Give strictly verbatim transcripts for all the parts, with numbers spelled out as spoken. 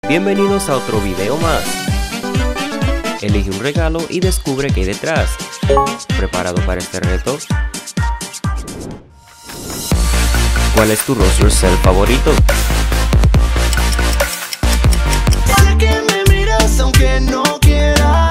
Bienvenidos a otro video más. Elige un regalo y descubre qué hay detrás. ¿Preparado para este reto? ¿Cuál es tu Rose Yourself favorito? Sé que me miras aunque no quieras.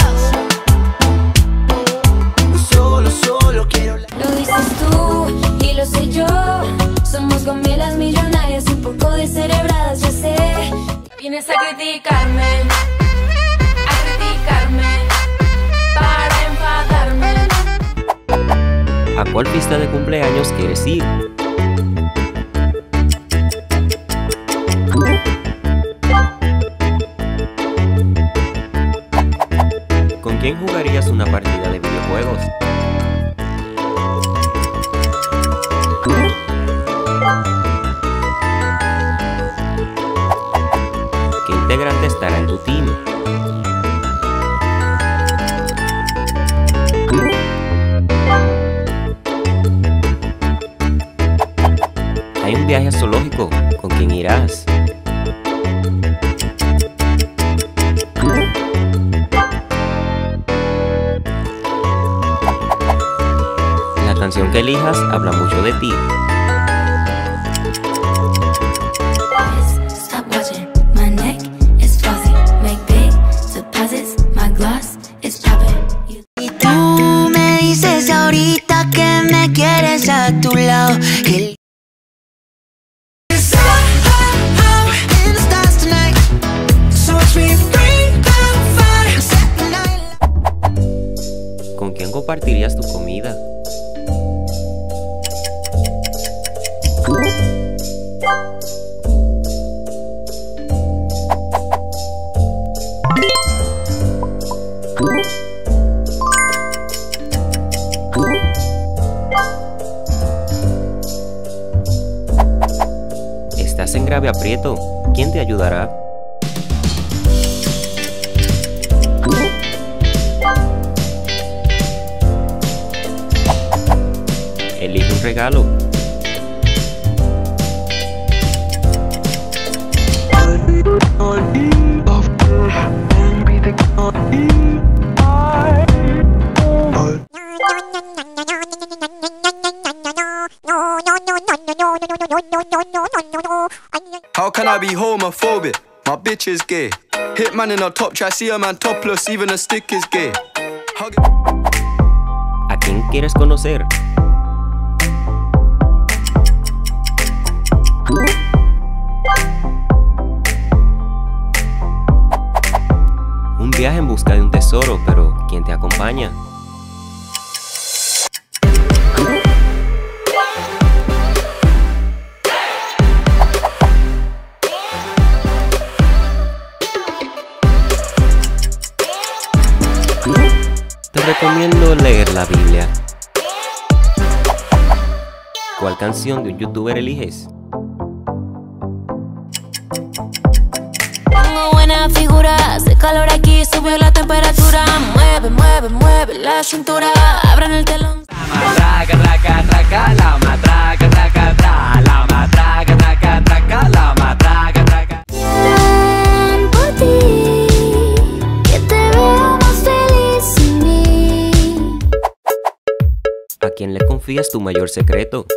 Solo, solo quiero la... Lo dices tú y lo sé yo. Somos gomelas millonarias y un poco descerebradas, ya sé. Vienes a criticarme, a criticarme, para enfadarme. ¿A cuál fiesta de cumpleaños quieres ir? ¿Con quién jugarías una partida de videojuegos? ¿Qué integrante estará en tu team? Hay un viaje zoológico, ¿con quién irás? La canción que elijas habla mucho de ti. Stop watching, my neck is fuzzy. Make big deposits, my gloss is popping. Y tú me dices ahorita que me quieres a tu lado. El... ¿Con quién compartirías tu comida? Estás en grave aprieto. ¿Quién te ayudará? Elige un regalo. How can I be homophobic? My bitch is gay. Hitman in a top try, see a man topless, even a stick is gay. Hug it. ¿A quién quieres conocer? Un viaje en busca de un tesoro, pero ¿quién te acompaña? Te recomiendo leer la Biblia. ¿Cuál canción de un youtuber eliges? Tengo buena figura, hace calor aquí, subió la temperatura. Mueve, mueve, mueve la cintura, abran el telón. La matraca, traca, traca, la matraca, traca, tra, la matraca, traca, traca, la matraca, traca. Bien por ti, que te veo más feliz sin mí. ¿A quién le confías tu mayor secreto?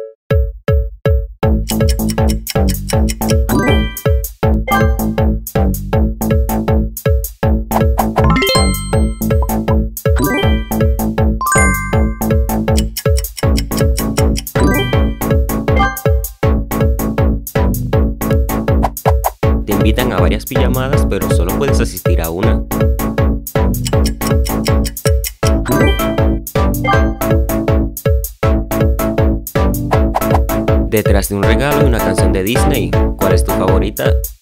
Te invitan a varias pijamadas, pero solo puedes asistir a una. Detrás de un regalo y una canción de Disney, ¿cuál es tu favorita?